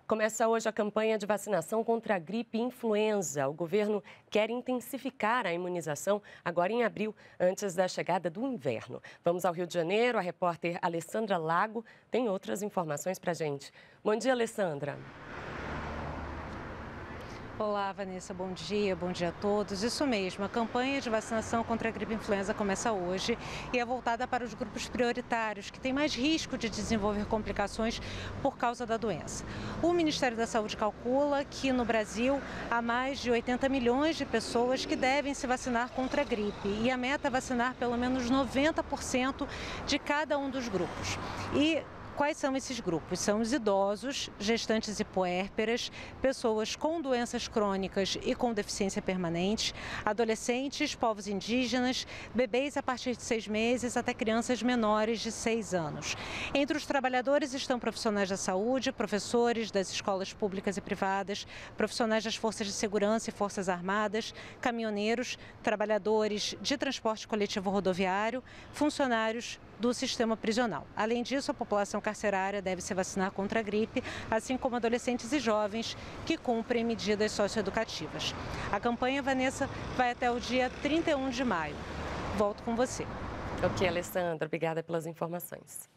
Começa hoje a campanha de vacinação contra a gripe e influenza. O governo quer intensificar a imunização agora em abril, antes da chegada do inverno. Vamos ao Rio de Janeiro. A repórter Alessandra Lago tem outras informações para a gente. Bom dia, Alessandra. Olá, Vanessa, bom dia a todos. Isso mesmo, a campanha de vacinação contra a gripe e influenza começa hoje e é voltada para os grupos prioritários, que têm mais risco de desenvolver complicações por causa da doença. O Ministério da Saúde calcula que no Brasil há mais de 80 milhões de pessoas que devem se vacinar contra a gripe e a meta é vacinar pelo menos 90% de cada um dos grupos. Quais são esses grupos? São os idosos, gestantes e puérperas, pessoas com doenças crônicas e com deficiência permanente, adolescentes, povos indígenas, bebês a partir de 6 meses até crianças menores de 6 anos. Entre os trabalhadores estão profissionais da saúde, professores das escolas públicas e privadas, profissionais das forças de segurança e forças armadas, caminhoneiros, trabalhadores de transporte coletivo rodoviário, funcionários do sistema prisional. Além disso, a população carcerária deve se vacinar contra a gripe, assim como adolescentes e jovens que cumprem medidas socioeducativas. A campanha, Vanessa, vai até o dia 31 de maio. Volto com você. Ok, Alessandra, obrigada pelas informações.